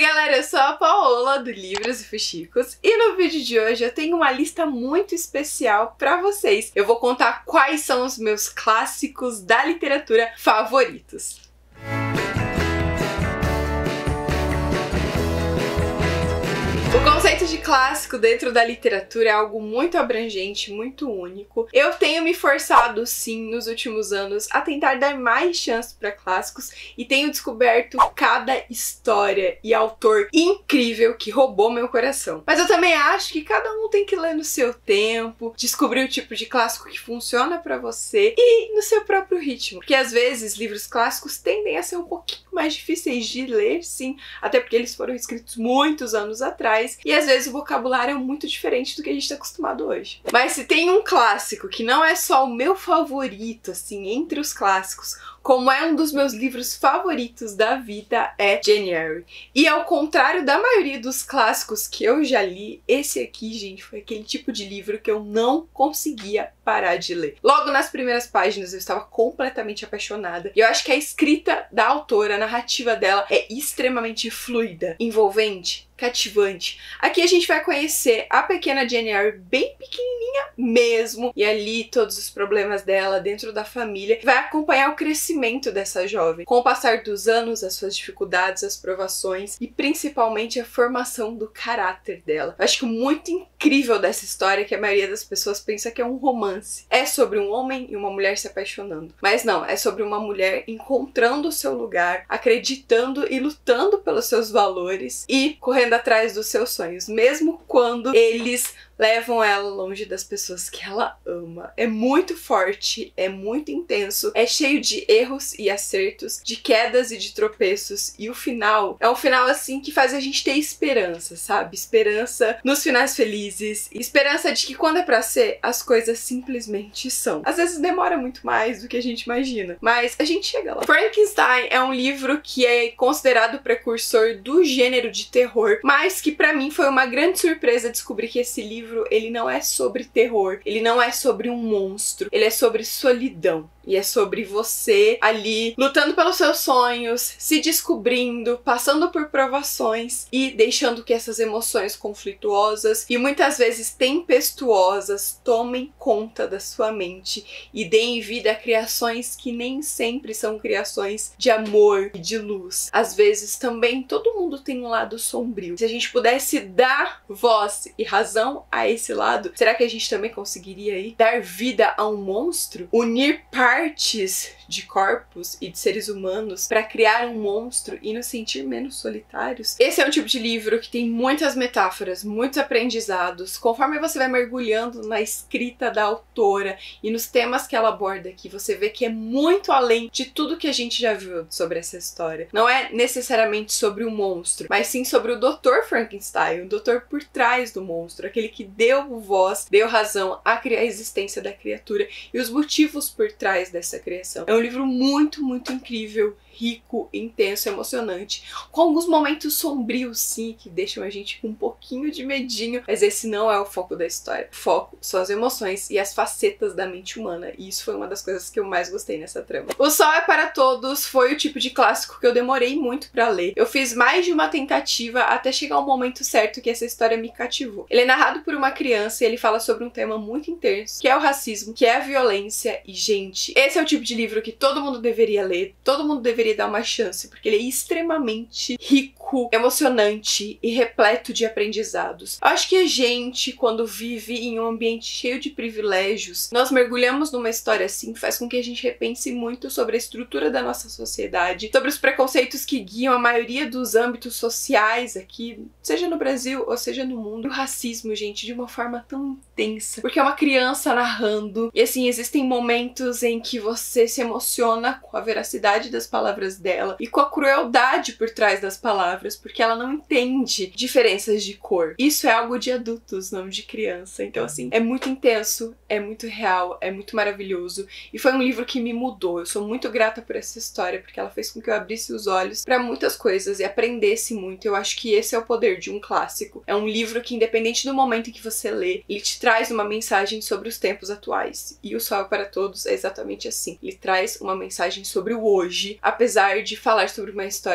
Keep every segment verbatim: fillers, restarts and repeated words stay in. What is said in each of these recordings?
galera, eu sou a Paola do Livros e Fuxicos e no vídeo de hoje eu tenho uma lista muito especial pra vocês. Eu vou contar quais são os meus clássicos da literatura favoritos. O conceito de clássico dentro da literatura é algo muito abrangente, muito único. Eu tenho me forçado, sim, nos últimos anos a tentar dar mais chance para clássicos e tenho descoberto cada história e autor incrível que roubou meu coração. Mas eu também acho que cada um tem que ler no seu tempo, descobrir o tipo de clássico que funciona para você e no seu próprio ritmo. Porque às vezes livros clássicos tendem a ser um pouquinho mais difíceis de ler, sim, até porque eles foram escritos muitos anos atrás. E às vezes o vocabulário é muito diferente do que a gente tá acostumado hoje. Mas se tem um clássico que não é só o meu favorito, assim, entre os clássicos, como é um dos meus livros favoritos da vida, é Jane Eyre. E ao contrário da maioria dos clássicos que eu já li, esse aqui, gente, foi aquele tipo de livro que eu não conseguia parar de ler. Logo nas primeiras páginas eu estava completamente apaixonada. E eu acho que a escrita da autora, a narrativa dela é extremamente fluida, envolvente, cativante. Aqui a gente vai conhecer a pequena Jane Eyre bem pequenininha mesmo, e ali todos os problemas dela dentro da família. Vai acompanhar o crescimento dessa jovem, com o passar dos anos, as suas dificuldades, as provações e principalmente a formação do caráter dela. Eu acho que muito incrível dessa história é que a maioria das pessoas pensa que é um romance. É sobre um homem e uma mulher se apaixonando. Mas não, é sobre uma mulher encontrando o seu lugar, acreditando e lutando pelos seus valores e correndo atrás dos seus sonhos, mesmo quando eles levam ela longe das pessoas que ela ama. É muito forte, é muito intenso, é cheio de erros e acertos, de quedas e de tropeços, e o final é um final assim que faz a gente ter esperança, sabe? Esperança nos finais felizes, esperança de que quando é pra ser, as coisas simplesmente são. Às vezes demora muito mais do que a gente imagina, mas a gente chega lá. Frankenstein é um livro que é considerado o precursor do gênero de terror, mas que pra mim foi uma grande surpresa descobrir que esse livro ele não é sobre terror, ele não é sobre um monstro, ele é sobre solidão. E é sobre você ali lutando pelos seus sonhos, se descobrindo, passando por provações e deixando que essas emoções conflituosas e muitas vezes tempestuosas tomem conta da sua mente e deem vida a criações que nem sempre são criações de amor e de luz. Às vezes também todo mundo tem um lado sombrio. Se a gente pudesse dar voz e razão a esse lado, será que a gente também conseguiria aí dar vida a um monstro? Unir partes partes de corpos e de seres humanos para criar um monstro e nos sentir menos solitários? Esse é um tipo de livro que tem muitas metáforas, muitos aprendizados. Conforme você vai mergulhando na escrita da autora e nos temas que ela aborda aqui, você vê que é muito além de tudo que a gente já viu sobre essa história. Não é necessariamente sobre o monstro, mas sim sobre o doutor Frankenstein, o doutor por trás do monstro, aquele que deu voz, deu razão à existência da criatura e os motivos por trás dessa criação. É um livro muito, muito incrível, rico, intenso, emocionante, com alguns momentos sombrios, sim, que deixam a gente com um pouquinho de medinho, mas esse não é o foco da história. O foco são as emoções e as facetas da mente humana, e isso foi uma das coisas que eu mais gostei nessa trama. O Sol é para Todos foi o tipo de clássico que eu demorei muito pra ler. Eu fiz mais de uma tentativa até chegar ao momento certo que essa história me cativou. Ele é narrado por uma criança e ele fala sobre um tema muito intenso, que é o racismo, que é a violência, e gente, esse é o tipo de livro que todo mundo deveria ler, todo mundo deveria dar uma chance, porque ele é extremamente rico, emocionante e repleto de aprendizados. Eu acho que a gente, quando vive em um ambiente cheio de privilégios, nós mergulhamos numa história assim que faz com que a gente repense muito sobre a estrutura da nossa sociedade, sobre os preconceitos que guiam a maioria dos âmbitos sociais aqui, seja no Brasil ou seja no mundo. O racismo, gente, de uma forma tão intensa, porque é uma criança narrando, e assim, existem momentos em que você se emociona com a veracidade das palavras dela e com a crueldade por trás das palavras, porque ela não entende diferenças de cor. Isso é algo de adultos, não de criança. Então assim, é muito intenso, é muito real, é muito maravilhoso, e foi um livro que me mudou. Eu sou muito grata por essa história, porque ela fez com que eu abrisse os olhos para muitas coisas e aprendesse muito. Eu acho que esse é o poder de um clássico. É um livro que, independente do momento em que você lê, ele te traz uma mensagem sobre os tempos atuais. E O Sol é para Todos é exatamente assim. Ele traz uma mensagem sobre o hoje, apesar de falar sobre uma história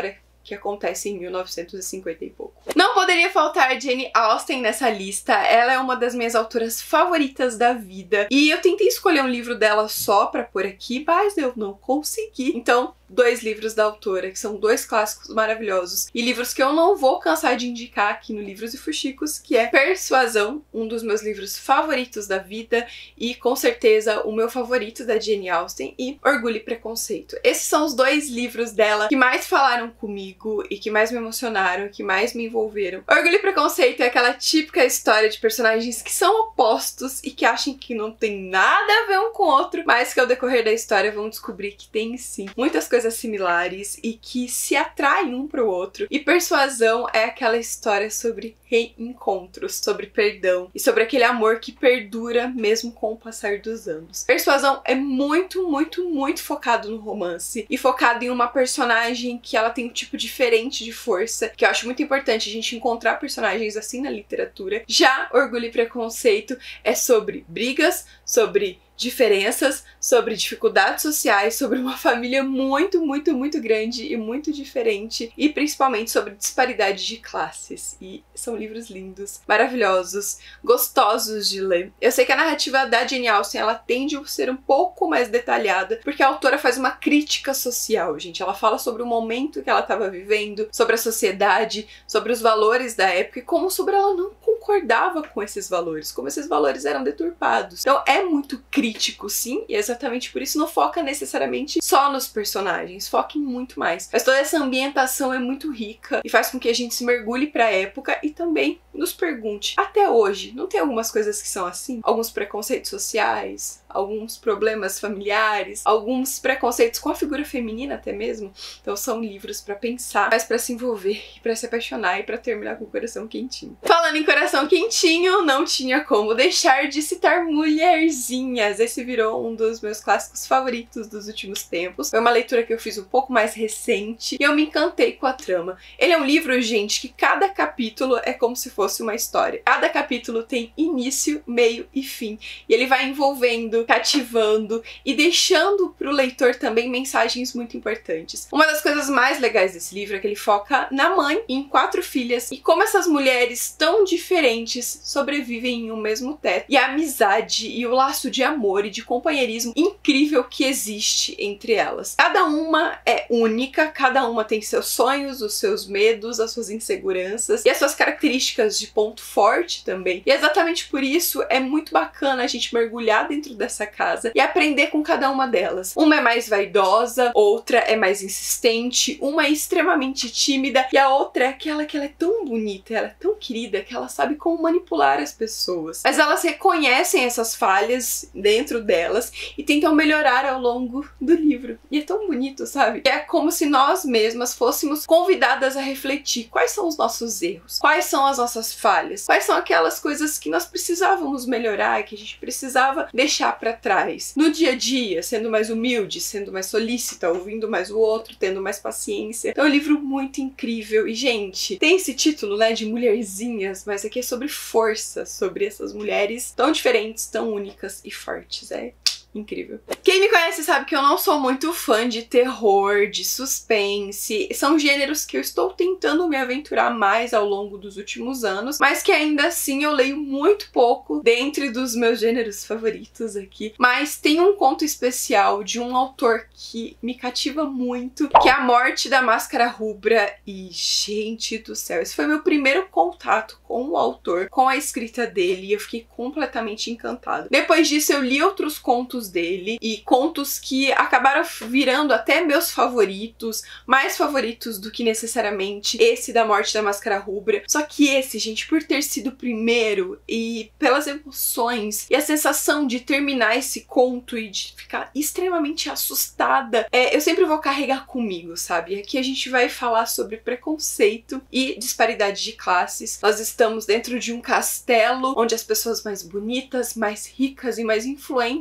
que acontece em mil novecentos e cinquenta e pouco. Não poderia faltar Jane Austen nessa lista, ela é uma das minhas autoras favoritas da vida, e eu tentei escolher um livro dela só pra pôr aqui, mas eu não consegui. Então, dois livros da autora, que são dois clássicos maravilhosos, e livros que eu não vou cansar de indicar aqui no Livros e Fuxicos, que é Persuasão, um dos meus livros favoritos da vida, e com certeza o meu favorito da Jane Austen, e Orgulho e Preconceito. Esses são os dois livros dela que mais falaram comigo e que mais me emocionaram, que mais me envolveram. Orgulho e Preconceito é aquela típica história de personagens que são opostos e que acham que não tem nada a ver um com o outro, mas que ao decorrer da história vão descobrir que tem sim muitas coisas similares e que se atraem um pro outro. E Persuasão é aquela história sobre reencontros, sobre perdão e sobre aquele amor que perdura mesmo com o passar dos anos. Persuasão é muito, muito, muito focado no romance e focado em uma personagem que ela tem um tipo diferente de força, que eu acho muito importante a gente encontrar personagens assim na literatura. Já Orgulho e Preconceito é sobre brigas, sobre diferenças, sobre dificuldades sociais, sobre uma família muito, muito, muito grande e muito diferente, e principalmente sobre disparidade de classes. E são livros lindos, maravilhosos, gostosos de ler. Eu sei que a narrativa da Jane Austen, ela tende a ser um pouco mais detalhada, porque a autora faz uma crítica social, gente. Ela fala sobre o momento que ela estava vivendo, sobre a sociedade, sobre os valores da época e como sobre ela não concordava com esses valores, como esses valores eram deturpados. Então é muito crítico, sim, e é exatamente por isso não foca necessariamente só nos personagens, foca em muito mais. Mas toda essa ambientação é muito rica e faz com que a gente se mergulhe pra época e também nos pergunte, até hoje, não tem algumas coisas que são assim? Alguns preconceitos sociais, alguns problemas familiares, alguns preconceitos com a figura feminina até mesmo. Então são livros pra pensar, mas pra se envolver e pra se apaixonar e pra terminar com o coração quentinho. Falando em coração quentinho, não tinha como deixar de citar Mulherzinhas. Esse virou um dos meus clássicos favoritos dos últimos tempos. Foi uma leitura que eu fiz um pouco mais recente e eu me encantei com a trama. Ele é um livro, gente, que cada capítulo é como se fosse uma história. Cada capítulo tem início, meio e fim. E ele vai envolvendo, cativando e deixando pro leitor também mensagens muito importantes. Uma das coisas mais legais desse livro é que ele foca na mãe e em quatro filhas e como essas mulheres tão diferentes sobrevivem em um mesmo teto. E a amizade e o laço de amor e de companheirismo incrível que existe entre elas. Cada uma é única, cada uma tem seus sonhos, os seus medos, as suas inseguranças e as suas características de ponto forte também. E exatamente por isso é muito bacana a gente mergulhar dentro dessa casa e aprender com cada uma delas. Uma é mais vaidosa, outra é mais insistente, uma é extremamente tímida e a outra é aquela que ela é tão bonita, ela é tão querida que ela sabe como manipular as pessoas. Mas elas reconhecem essas falhas dentro delas e tentam melhorar ao longo do livro. E é tão bonito, sabe? É como se nós mesmas fôssemos convidadas a refletir quais são os nossos erros, quais são as nossas falhas, quais são aquelas coisas que nós precisávamos melhorar, que a gente precisava deixar pra trás. No dia a dia, sendo mais humilde, sendo mais solícita, ouvindo mais o outro, tendo mais paciência. Então é um livro muito incrível. E, gente, tem esse título, né, de Mulherzinhas, mas aqui é sobre força, sobre essas mulheres tão diferentes, tão únicas e fortes. É incrível. Quem me conhece sabe que eu não sou muito fã de terror, de suspense. São gêneros que eu estou tentando me aventurar mais ao longo dos últimos anos, mas que ainda assim eu leio muito pouco dentre dos meus gêneros favoritos aqui. Mas tem um conto especial de um autor que me cativa muito, que é A Morte da Máscara Rubra. E, gente do céu, esse foi meu primeiro contato com o autor, com a escrita dele, e eu fiquei completamente encantada. Depois disso eu li outros contos dele e contos que acabaram virando até meus favoritos, mais favoritos do que necessariamente esse da Morte da Máscara Rubra. Só que esse, gente, por ter sido o primeiro e pelas emoções e a sensação de terminar esse conto e de ficar extremamente assustada, é, eu sempre vou carregar comigo, sabe? Aqui a gente vai falar sobre preconceito e disparidade de classes. Nós estamos dentro de um castelo onde as pessoas mais bonitas, mais ricas e mais influentes estão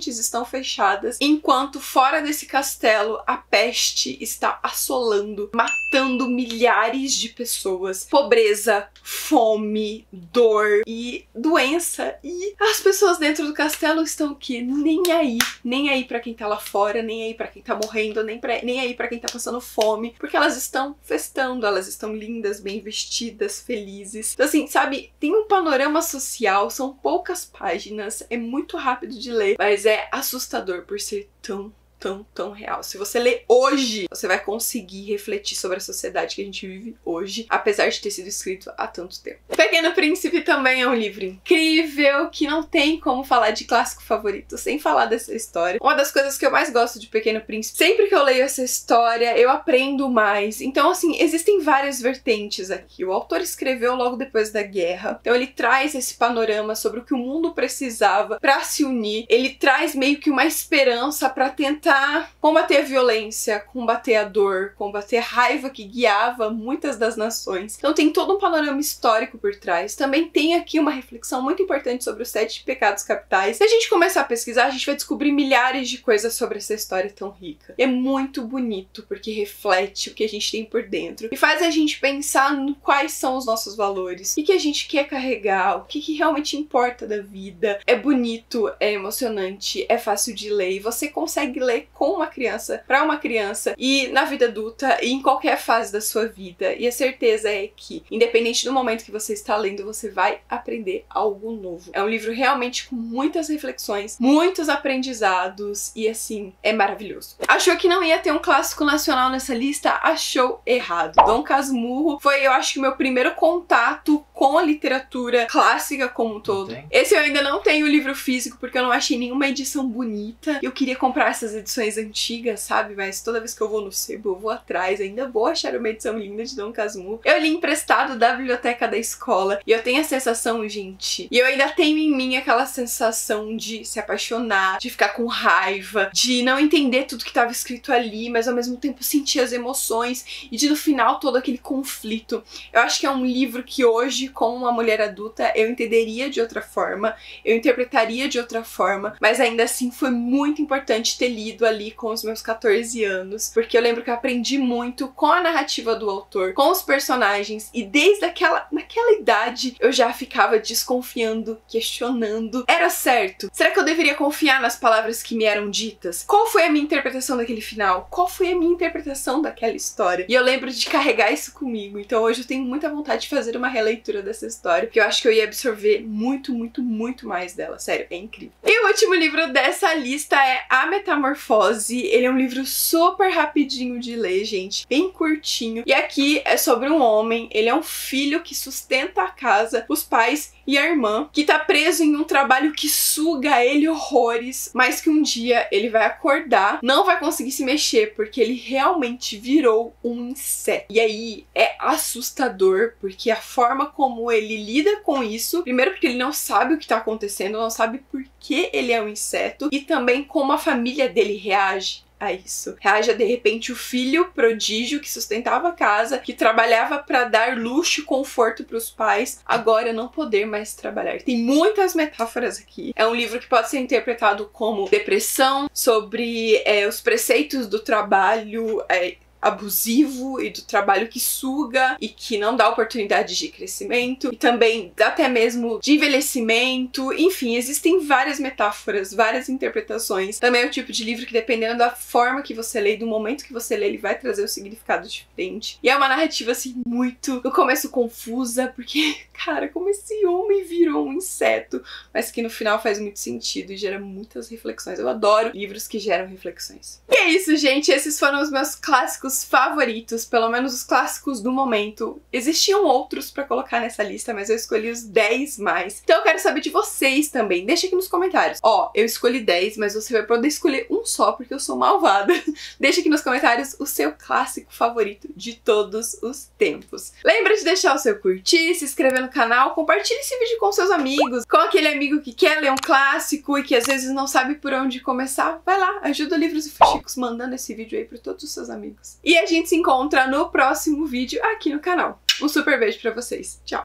fechadas, enquanto fora desse castelo a peste está assolando, matando milhares de pessoas. Pobreza, fome, dor e doença. E as pessoas dentro do castelo estão aqui nem aí, nem aí pra quem tá lá fora, nem aí pra quem tá morrendo, nem, pra, nem aí pra quem tá passando fome, porque elas estão festando, elas estão lindas, bem vestidas, felizes. Então assim, sabe, tem um panorama social, são poucas páginas, é muito rápido de ler, mas é assustador por ser tão tão, tão real. Se você ler hoje, você vai conseguir refletir sobre a sociedade que a gente vive hoje, apesar de ter sido escrito há tanto tempo. Pequeno Príncipe também é um livro incrível, que não tem como falar de clássico favorito sem falar dessa história. Uma das coisas que eu mais gosto de Pequeno Príncipe, sempre que eu leio essa história, eu aprendo mais. Então, assim, existem várias vertentes aqui. O autor escreveu logo depois da guerra, então ele traz esse panorama sobre o que o mundo precisava para se unir. Ele traz meio que uma esperança para tentar combater a violência, combater a dor, combater a raiva que guiava muitas das nações. Então tem todo um panorama histórico por trás. Também tem aqui uma reflexão muito importante sobre os sete pecados capitais. Se a gente começar a pesquisar, a gente vai descobrir milhares de coisas sobre essa história tão rica. É muito bonito, porque reflete o que a gente tem por dentro e faz a gente pensar no quais são os nossos valores, o que a gente quer carregar, o que, que realmente importa da vida. É bonito, é emocionante, é fácil de ler e você consegue ler com uma criança, para uma criança, e na vida adulta e em qualquer fase da sua vida. E a certeza é que, independente do momento que você está lendo, você vai aprender algo novo. É um livro realmente com muitas reflexões, muitos aprendizados e assim, é maravilhoso. Achou que não ia ter um clássico nacional nessa lista? Achou errado. Dom Casmurro foi, eu acho que, o meu primeiro contato com a literatura clássica como um todo. Esse eu ainda não tenho o livro físico porque eu não achei nenhuma edição bonita. Eu queria comprar essas edições antigas, sabe? Mas toda vez que eu vou no sebo, eu vou atrás, ainda vou achar uma edição linda de Dom Casmurro. Eu li emprestado da biblioteca da escola e eu tenho a sensação, gente, e eu ainda tenho em mim aquela sensação de se apaixonar, de ficar com raiva, de não entender tudo que estava escrito ali, mas ao mesmo tempo sentir as emoções e de no final todo aquele conflito. Eu acho que é um livro que hoje, como uma mulher adulta, eu entenderia de outra forma, eu interpretaria de outra forma, mas ainda assim foi muito importante ter lido ali com os meus quatorze anos, porque eu lembro que eu aprendi muito com a narrativa do autor, com os personagens, e desde aquela, naquela idade eu já ficava desconfiando, questionando. Era certo? Será que eu deveria confiar nas palavras que me eram ditas? Qual foi a minha interpretação daquele final? Qual foi a minha interpretação daquela história? E eu lembro de carregar isso comigo, então hoje eu tenho muita vontade de fazer uma releitura dessa história, porque eu acho que eu ia absorver muito, muito, muito mais dela. Sério, é incrível. E o último livro dessa lista é A Metamorfose. Ele é um livro super rapidinho de ler, gente, bem curtinho. E aqui é sobre um homem, ele é um filho que sustenta a casa, os pais e a irmã, que tá preso em um trabalho que suga ele horrores, mas que um dia ele vai acordar, não vai conseguir se mexer, porque ele realmente virou um inseto. E aí é assustador, porque a forma como ele lida com isso, primeiro porque ele não sabe o que tá acontecendo, não sabe por que ele é um inseto, e também como a família dele reage a isso. Reage a, de repente, o filho prodígio que sustentava a casa, que trabalhava para dar luxo e conforto para os pais, agora não poder mais trabalhar. Tem muitas metáforas aqui. É um livro que pode ser interpretado como depressão, sobre é, os preceitos do trabalho é, abusivo e do trabalho que suga e que não dá oportunidade de crescimento, e também até mesmo de envelhecimento. Enfim, existem várias metáforas, várias interpretações. Também é o tipo de livro que, dependendo da forma que você lê e do momento que você lê, ele vai trazer um significado diferente. E é uma narrativa, assim, muito, no começo, confusa, porque, cara, como esse homem virou um inseto, mas que no final faz muito sentido e gera muitas reflexões. Eu adoro livros que geram reflexões. E é isso, gente. Esses foram os meus clássicos favoritos, pelo menos os clássicos do momento. Existiam outros pra colocar nessa lista, mas eu escolhi os dez mais. Então eu quero saber de vocês também. Deixa aqui nos comentários. Ó, eu escolhi dez, mas você vai poder escolher um só, porque eu sou malvada. Deixa aqui nos comentários o seu clássico favorito de todos os tempos. Lembra de deixar o seu curtir, se inscrever no canal, compartilhe esse vídeo com seus amigos, com aquele amigo que quer ler um clássico e que às vezes não sabe por onde começar. Vai lá, ajuda o Livros e Fuxicos mandando esse vídeo aí para todos os seus amigos. E a gente se encontra no próximo vídeo aqui no canal. Um super beijo pra vocês. Tchau!